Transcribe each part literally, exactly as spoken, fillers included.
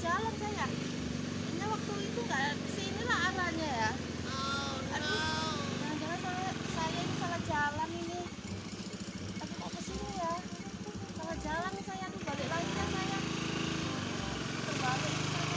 jalan saya. Ini waktu itu nggak kesini lah arahnya ya. Aduh, jangan-jangan saya, saya ini salah jalan ini. Tapi kok kesini ya? Salah jalan nih saya. Aduh, balik lagi kan saya. Terbalik nih saya.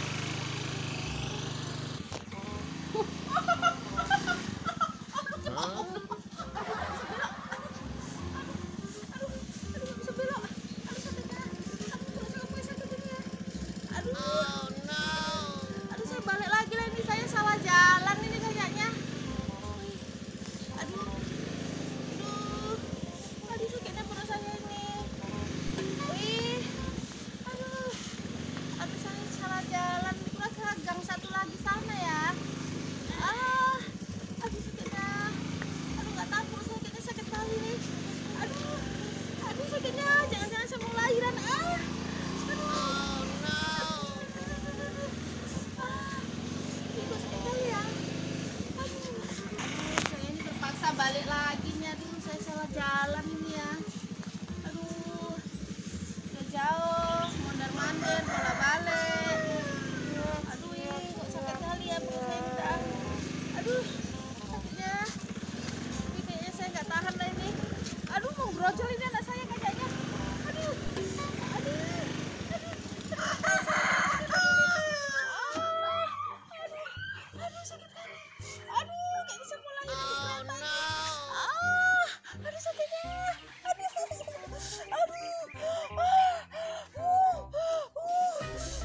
Aduh, aduh saya balik lagi lah ini, saya salah jalan ini kayaknya. Aduh, aduh, aduh sakitnya perut saya ini. Wih, aduh, aduh saya salah jalan. Itu ke gang satu lagi sana ya. Ah, aduh sakitnya. Aduh nggak tahu perut saya kayaknya sakit kali nih. Aduh, aduh sakitnya. Jangan-jangan saya mau lahiran. Ah, aduh. Balik lagi nih, aduh saya salah jalan ini ya. Aduh, udah jauh, mondar-mandir, bolak-balik. Aduh, ini kok sakit kali ya perut saya ini dah. Aduh, sakitnya. Ini kayaknya saya nggak tahan lah ini. Aduh, mau brojol ini anak saya kayaknya. Aduh, aduh, aduh, aduh, sakit kali. Aduh, kayaknya saya mau lahir di kereta. Aduh sakitnya, aduh, aduh, ah, uh, uh,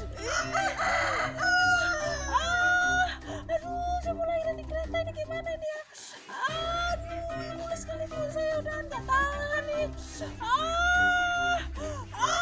ah, aduh, saya mau lahiran di kereta ini gimana nih ya? Aduh, mulus sekali tuh saya udah nggak tahan nih. Ah, ah,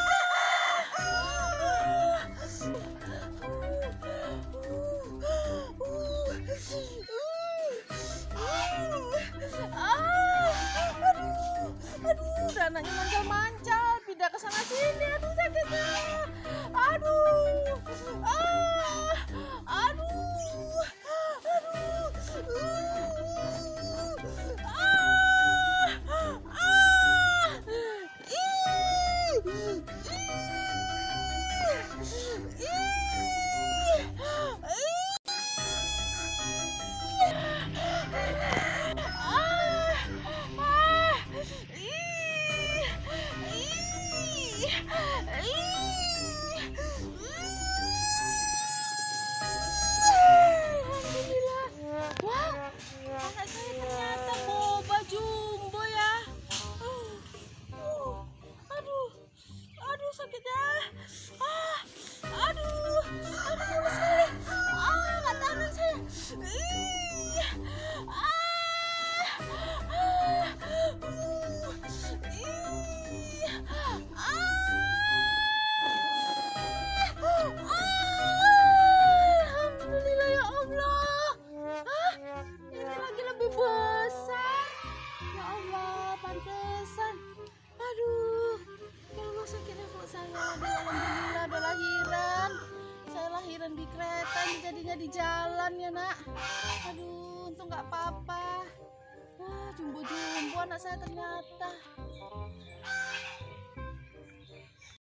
aduh, udah anaknya mancal-mancal, pindah ke sana sini, aduh sakitnya, aduh, ah, aduh, aduh, uh, ah, ah, ih, ih, ih, ih. Alhamdulillah. Wah, anak saya ternyata boba jumbo ya. Uh, uh, aduh, aduh sakitnya. Ah, aduh, aduh mulus sekali. Ah, nggak tahan saya. Ih, ah, ah, uh, ih, ah. Alhamdulillah ya Allah. Hah? Ini lagi lebih besar. Ya Allah, pantesan. Aduh, ya Allah sakitnya perut saya. Aduh, alhamdulillah ada lahiran. Saya lahiran di kereta, ini jadinya di jalan ya nak. Aduh, untung nggak apa-apa. Wah, jumbo-jumbo anak saya ternyata.